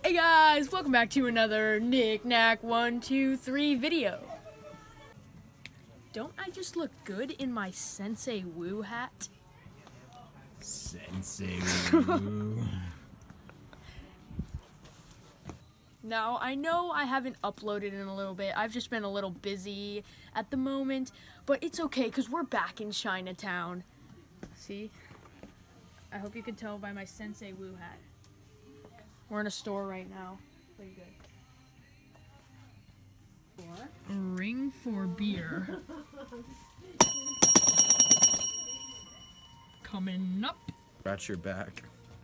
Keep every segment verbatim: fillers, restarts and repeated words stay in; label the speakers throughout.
Speaker 1: Hey guys, welcome back to another Knick Knack one two three video. Don't I just look good in my Sensei Wu hat?
Speaker 2: Sensei Wu.
Speaker 1: Now, I know I haven't uploaded in a little bit. I've just been a little busy at the moment, but it's okay because we're back in Chinatown. See? I hope you can tell by my Sensei Wu hat. We're in a store right now. Pretty good. Ring for beer. Coming up.
Speaker 2: Scratch your back.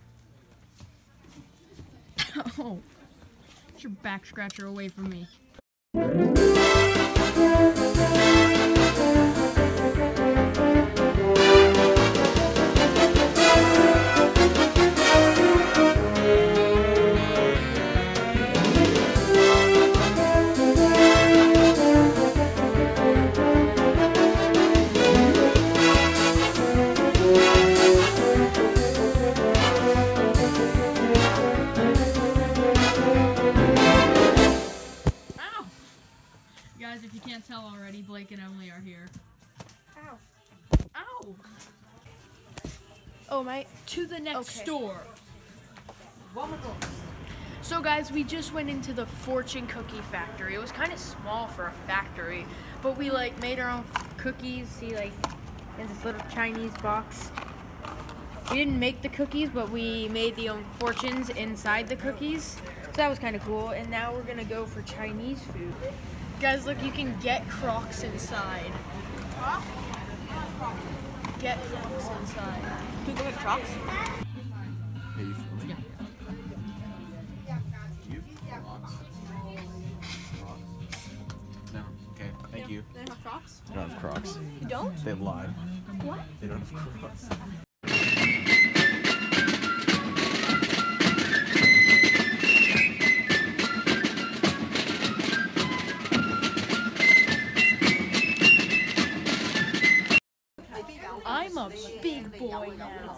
Speaker 1: Oh. Get your back scratcher away from me. Guys, if you can't tell already, Blake and Emily are here.
Speaker 3: Ow.
Speaker 1: Ow!
Speaker 3: Oh, my.
Speaker 1: To the next
Speaker 3: Okay.
Speaker 1: store. So guys, we just went into the Fortune Cookie Factory. It was kind of small for a factory, but we like made our own cookies. See, like in this little Chinese box. We didn't make the cookies, but we made the own fortunes inside the cookies. So that was kind of cool. And now we're gonna go for Chinese food. Guys, look, you can get Crocs inside. Get Crocs inside.
Speaker 3: Can we go get Crocs?
Speaker 2: Hey, you filming?
Speaker 1: Yeah.
Speaker 2: Do you have Crocs? Crocs? No. Okay. Thank you.
Speaker 3: They have Crocs?
Speaker 2: They don't have Crocs.
Speaker 3: You don't?
Speaker 2: They lied.
Speaker 3: What?
Speaker 2: They don't have Crocs.
Speaker 1: I'm a big boy now.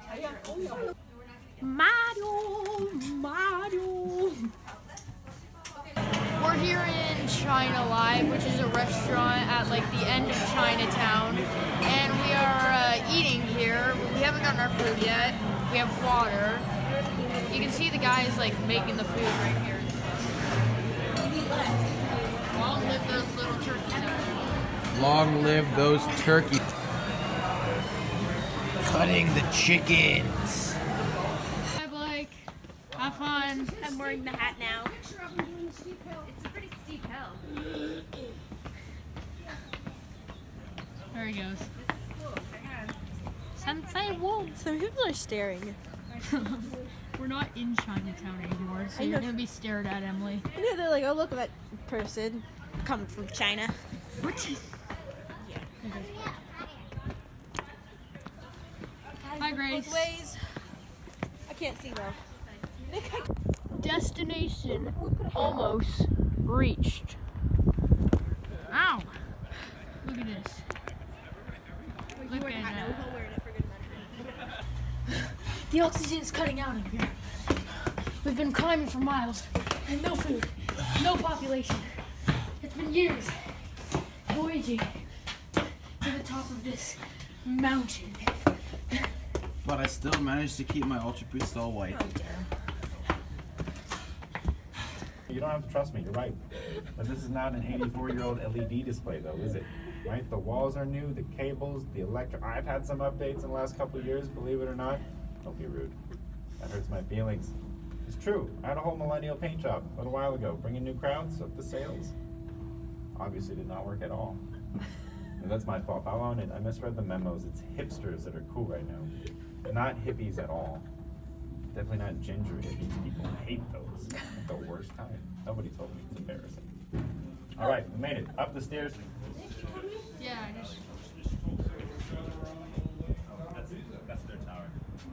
Speaker 1: Mario, Mario. We're here in China Live, which is a restaurant at like the end of Chinatown, and we are uh, eating here. We haven't gotten our food yet. We have water. You can see the guys like making the food right here. Long live those little turkeys.
Speaker 2: Long live those turkeys. Cutting the chickens.
Speaker 1: Hi Blake. Have fun.
Speaker 3: I'm wearing the hat now.
Speaker 4: It's a pretty steep hill.
Speaker 1: There he goes.
Speaker 4: This is cool. Check it out.
Speaker 1: Sensei Wu.
Speaker 3: Some people are staring.
Speaker 1: We're not in Chinatown anymore, so
Speaker 3: I
Speaker 1: you're
Speaker 3: know.
Speaker 1: gonna be stared at, Emily.
Speaker 3: Yeah, they're like, oh, look at that person coming from China.
Speaker 1: What?
Speaker 3: Yeah.
Speaker 1: Hi, Grace.
Speaker 3: Both ways. I can't see though. Nick, I
Speaker 1: Destination almost reached. Ow! Look at this. Look at that.
Speaker 3: He'll wear it for good measure.
Speaker 1: The oxygen is cutting out in here. We've been climbing for miles, and no food, no population. It's been years voyaging to the top of this mountain.
Speaker 2: But I still managed to keep my Ultra Boost all white.
Speaker 5: You don't have to trust me, you're right. But this is not an eighty-four-year-old L E D display though, is it? Right? The walls are new, the cables, the electric. I've had some updates in the last couple of years, believe it or not. Don't be rude. That hurts my feelings. It's true. I had a whole millennial paint job a little while ago, bringing new crowds up the sales. Obviously did not work at all. And that's my fault. I'll own it. I misread the memos. It's hipsters that are cool right now. Not hippies at all. Definitely not ginger hippies. People hate those at the worst time. Nobody told me. It's embarrassing. All right, we made it. Up the stairs.
Speaker 1: Yeah, I just.
Speaker 5: That's, that's their tower.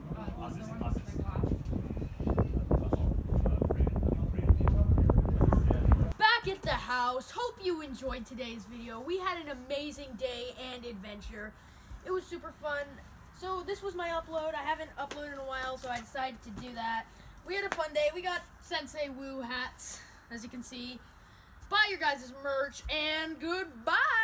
Speaker 1: Back at the house. Hope you enjoyed today's video. We had an amazing day and adventure. It was super fun. So this was my upload. I haven't uploaded in a while, so I decided to do that. We had a fun day. We got Sensei Woo hats, as you can see. Buy your guys' merch, and goodbye!